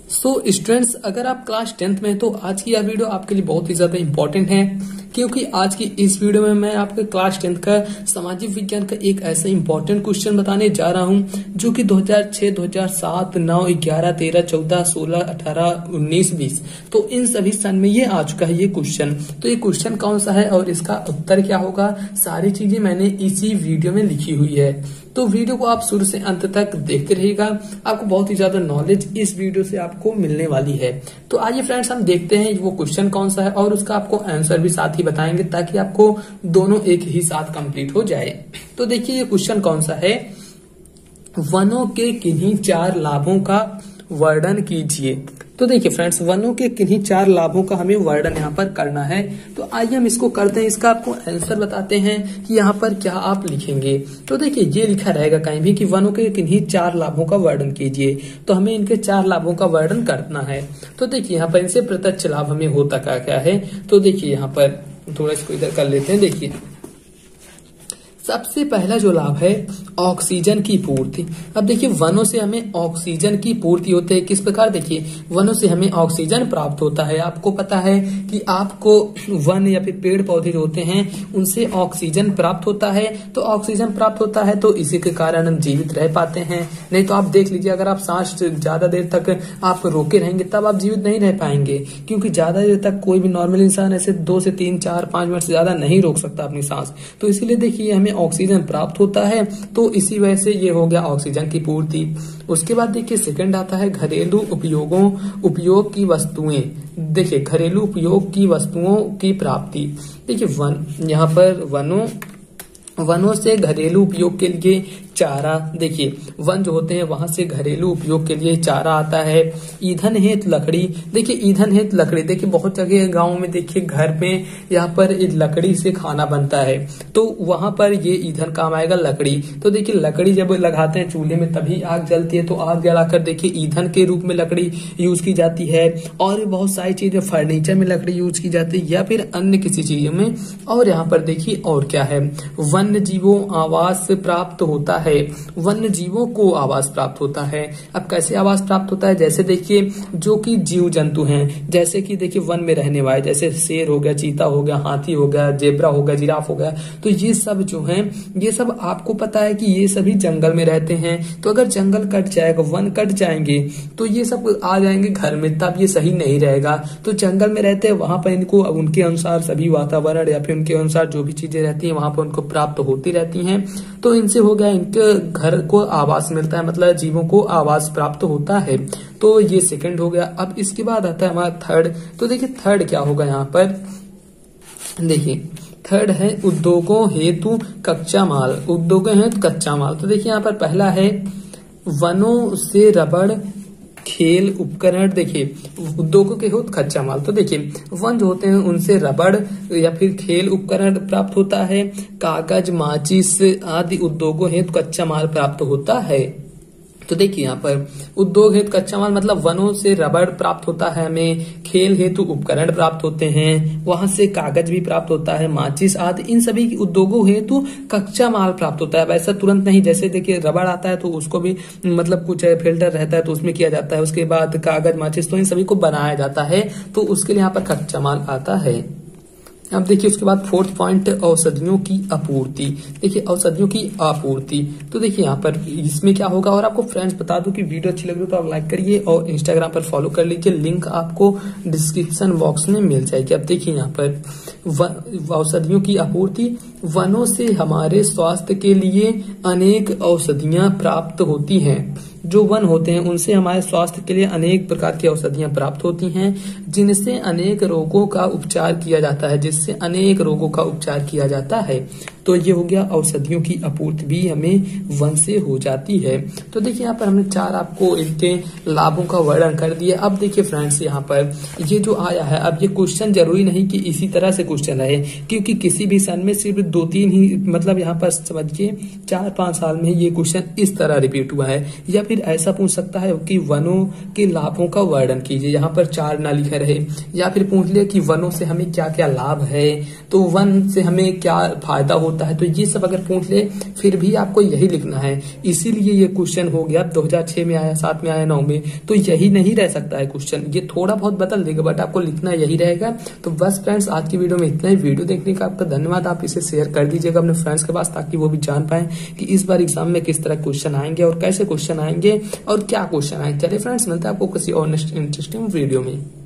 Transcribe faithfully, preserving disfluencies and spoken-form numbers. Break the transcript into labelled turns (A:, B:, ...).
A: सो so, students अगर आप class tenth में हैं तो आज की यह वीडियो आपके लिए बहुत ही ज्यादा इंपॉर्टेंट है, क्योंकि आज की इस वीडियो में मैं आपके क्लास टेंथ का सामाजिक विज्ञान का एक ऐसा इंपॉर्टेंट क्वेश्चन बताने जा रहा हूं जो कि दो हज़ार छह, दो हज़ार सात, नौ, ग्यारह, तेरह, चौदह, सोलह, अठारह, उन्नीस, बीस तो इन सभी सन में ये आ चुका है ये क्वेश्चन। तो ये क्वेश्चन कौन सा है और इसका उत्तर क्या होगा, सारी चीजें मैंने इसी वीडियो में लिखी हुई है। तो वीडियो को आप शुरू से अंत तक देखते रहिएगा, आपको बहुत ही ज्यादा नॉलेज इस वीडियो से आपको मिलने वाली है। तो आइए फ्रेंड्स हम देखते हैं वो क्वेश्चन कौन सा है और उसका आपको आंसर भी साथ ही बताएंगे ताकि आपको दोनों एक ही साथ कंप्लीट हो जाए। तो देखिए ये क्वेश्चन कौन सा है, वनों के किन्हीं चार लाभों का वर्णन कीजिए। तो देखिए फ्रेंड्स, वनों के किन्हीं चार लाभों का हमें वर्णन यहाँ पर करना है। तो आइए हम इसको करते हैं, इसका आपको आंसर बताते हैं कि यहाँ पर क्या आप लिखेंगे। तो देखिए ये लिखा रहेगा कहीं भी कि वनों के किन्हीं चार लाभों का वर्णन कीजिए, तो हमें इनके चार लाभों का वर्णन करना है। तो देखिए यहाँ पर इनसे प्रत्यक्ष लाभ हमें होता क्या क्या है। तो देखिए यहाँ पर थोड़ा इसको इधर कर लेते हैं। देखिए सबसे पहला जो लाभ है ऑक्सीजन की पूर्ति। अब देखिए वनों से हमें ऑक्सीजन की पूर्ति होती है। किस प्रकार, देखिए वनों से हमें ऑक्सीजन प्राप्त होता है। आपको पता है कि आपको वन या फिर पेड़ पौधे जो होते हैं उनसे ऑक्सीजन प्राप्त होता है। तो ऑक्सीजन प्राप्त होता है तो इसी के कारण हम जीवित रह पाते हैं। नहीं तो आप देख लीजिए, अगर आप सांस ज्यादा देर तक आप रोके रहेंगे तब आप जीवित नहीं रह पाएंगे, क्योंकि ज्यादा देर तक कोई भी नॉर्मल इंसान ऐसे दो से तीन चार पांच मिनट से ज्यादा नहीं रोक सकता अपनी सांस। तो इसीलिए देखिए हमें ऑक्सीजन प्राप्त होता है, तो इसी वजह से ये हो गया ऑक्सीजन की पूर्ति। उसके बाद देखिए सेकंड आता है घरेलू उपयोगों उपयोग की वस्तुएं। देखिए घरेलू उपयोग की वस्तुओं की प्राप्ति। देखिए वन यहाँ पर वनों वनों से घरेलू उपयोग के लिए चारा। देखिए वन जो होते हैं वहां से घरेलू उपयोग के लिए चारा आता है। ईंधन हेतु लकड़ी। देखिए ईंधन हेतु लकड़ी, देखिए बहुत जगह गांव में देखिए घर पे यहाँ पर लकड़ी से खाना बनता है, तो वहां पर ये ईंधन काम आएगा लकड़ी। तो देखिए लकड़ी जब लगाते हैं चूल्हे में तभी आग जलती है, तो आग जलाकर देखिए ईंधन के रूप में लकड़ी यूज की जाती है। और बहुत सारी चीजें फर्नीचर में लकड़ी यूज की जाती है या फिर अन्य किसी चीजों में। और यहाँ पर देखिए और क्या है, वन्य जीवों आवास प्राप्त होता है। वन्य जीवों को आवास प्राप्त होता है। अब कैसे आवास प्राप्त होता है, जैसे देखिए जो कि जीव जंतु हैं, जैसे कि देखिए वन में रहने वाले, जैसे शेर हो गया, चीता हो गया, हाथी हो गया, जेब्रा हो गया, जिराफ हो गया, तो ये सब जो हैं ये सब आपको पता है कि ये सभी जंगल में रहते हैं। तो अगर जंगल कट जाएगा, वन कट जाएंगे, तो ये सब आ जाएंगे घर में, तब ये सही नहीं रहेगा। तो जंगल में रहते हैं वहां पर इनको उनके अनुसार सभी वातावरण या फिर उनके अनुसार जो भी चीजें रहती है वहां पर उनको प्राप्त होती रहती हैं। तो इनसे हो गया इनके घर को आवास मिलता है, मतलब जीवों को आवास प्राप्त होता है। तो ये सेकंड हो गया। अब इसके बाद आता है हमारा थर्ड। तो देखिए थर्ड क्या होगा यहाँ पर, देखिए थर्ड है उद्योगों हेतु कच्चा माल। उद्योगों हेतु कच्चा माल। तो देखिए यहाँ पर पहला है वनों से रबड़ खेल उपकरण। देखिए उद्योगों के हेतु कच्चा माल, तो देखिए वन जो होते हैं उनसे रबड़ या फिर खेल उपकरण प्राप्त होता है। कागज, माचिस आदि उद्योगों हेतु कच्चा माल प्राप्त होता है। तो देखिए यहाँ पर उद्योग हेतु कच्चा माल मतलब वनों से रबड़ प्राप्त होता है हमें, खेल हेतु उपकरण प्राप्त होते हैं, वहां से कागज भी प्राप्त होता है, माचिस आदि इन सभी उद्योगों हेतु कच्चा माल प्राप्त होता है। वैसा तुरंत नहीं, जैसे देखिए रबड़ आता है तो उसको भी मतलब कुछ फिल्टर रहता है तो उसमें किया जाता है, उसके बाद कागज, माचिस, तो इन सभी को बनाया जाता है, तो उसके लिए यहाँ पर कच्चा माल आता है। अब देखिए उसके बाद फोर्थ पॉइंट औषधियों की आपूर्ति। देखिए औषधियों की आपूर्ति, तो देखिए यहाँ पर इसमें क्या होगा। और आपको फ्रेंड्स बता दूं कि वीडियो अच्छी लग रही हो तो आप लाइक करिए और इंस्टाग्राम पर फॉलो कर लीजिए, लिंक आपको डिस्क्रिप्शन बॉक्स में मिल जाएगी। अब देखिए यहाँ पर औषधियों की आपूर्ति, वनों से हमारे स्वास्थ्य के लिए अनेक औषधियां प्राप्त होती हैं। जो वन होते हैं उनसे हमारे स्वास्थ्य के लिए अनेक प्रकार की औषधियां प्राप्त होती हैं, जिनसे अनेक रोगों का उपचार किया जाता है जिससे अनेक रोगों का उपचार किया जाता है। तो ये हो गया औषधियों की आपूर्ति भी हमें वन से हो जाती है। तो देखिए यहाँ पर हमने चार आपको इनके लाभों का वर्णन कर दिया। अब देखिए फ्रेंड्स यहाँ पर ये जो आया है, अब ये क्वेश्चन जरूरी नहीं कि इसी तरह से क्वेश्चन रहे, क्योंकि किसी भी सन में सिर्फ दो तीन ही मतलब यहाँ पर समझिए चार पांच साल में ये क्वेश्चन इस तरह रिपीट हुआ है, या फिर ऐसा पूछ सकता है कि वनों के लाभों का वर्णन कीजिए, यहाँ पर चार ना लिखा रहे। या फिर पूछ लिया कि वनों से हमें क्या क्या लाभ है, तो वन से हमें क्या फायदा होता है, तो ये सब अगर पूछ ले फिर भी आपको यही लिखना है। इसीलिए ये क्वेश्चन हो गया दो हज़ार छह में आया, सात में आया, नौ में, तो यही नहीं रह सकता है क्वेश्चन। ये थोड़ा बहुत बदल देगा बट आपको लिखना यही रहेगा। तो बस फ्रेंड्स आज की वीडियो में इतना ही। वीडियो देखने का आपका धन्यवाद। आप इसे शेयर कर दीजिएगा अपने फ्रेंड्स के पास ताकि वो भी जान पाए कि इस बार एग्जाम में किस तरह क्वेश्चन आएंगे और कैसे क्वेश्चन आएंगे और क्या क्वेश्चन आएंगे। चलिए फ्रेंड्स, मिलते हैं आपको किसी और इंटरेस्टिंग वीडियो में।